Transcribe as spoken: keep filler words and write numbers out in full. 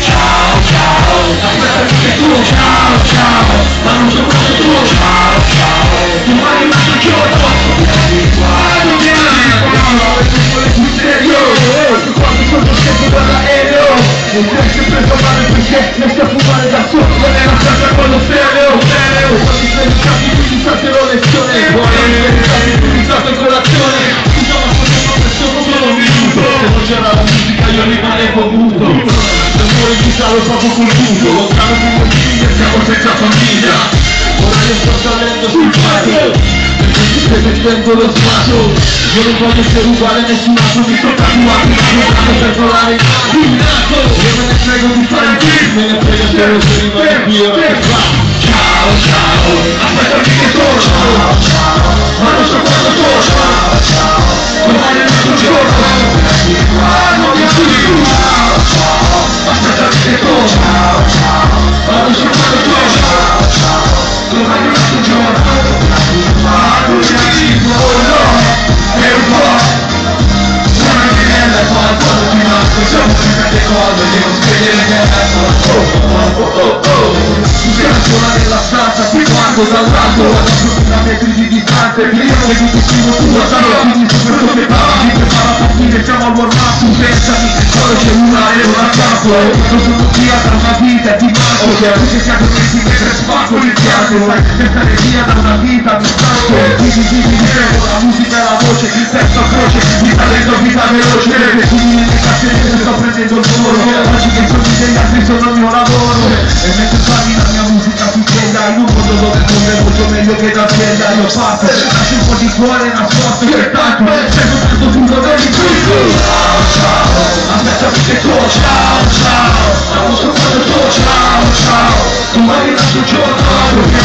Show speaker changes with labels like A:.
A: ciao ciao, aspettami che tu, ciao ciao, ma non so quando tu, ciao ciao, domani un altro giorno, vieni qua, non vieni qua, e tu vuoi sul serio, anche quando sono sceso dall'aereo, non ti hai sempre parlare perché mi stai a fumare da solo, non è una casa con lo stereo, stereo, quando sei in capi quindi salterò lezione, poi utilizzato in colazione, scusa ma sono professore solo un minuto, se non c'era la musica io rimanevo muto, l'amore di salo proprio col buco, lontano più di figlia siamo senza famiglia, ora io sto salendo sul fatto, perché ti stai mettendo lo sguardo, io non voglio essere uguale a nessun altro, mi sto tatuato, mi sto per volare in nato, io me ne frego di fare il film, me ne frega solo se rimane qui ora che fa, ciao ciao, aspettami che torno, ciao ciao, ma non so quando torno, ciao ciao, domani è un altro giorno, vieni qua, non mi chiudi più, ciao ciao, aspettami che torno, ciao ciao, ma non so quando torno, ciao ciao, domani è un altro giorno, vieni qua, non mi chiudi più, oh no, è un po', suona in minella e poi quando ti manco, siamo sempre cose, devo spegnere il telefono, oh oh oh oh oh, tu sei la sola nella stanza, ti guardo dall'alto, a duemila metri di distanza, e io che ti scrivo tu, la sala, quindi su questo che parla, mi prepara a partire, siamo al warm-up, tu pensami, solo c'è una e una campo, non sono via da una vita, ti manco, perché siamo messi mentre spacco l'impianto, sai, per stare via da una vita, mi stanco, quindi ti dicevo, la musica e la voce, il testo a croce, mi talento vita veloce, le figlie nelle casse, sto prendendo il volo, oggi che i soldi degli altri sono il mio lavoro, e mentre parli la mia musica si sveglia, in un mondo dove il mondo è molto meglio che d'azienda, io parto, lascio un po' di cuore nascosto, pertanto, sento tanto tutto del tutto, ciao ciao, aspettami che tu, ciao ciao, ma non so quando tu, ciao ciao, domani è l'altro giorno,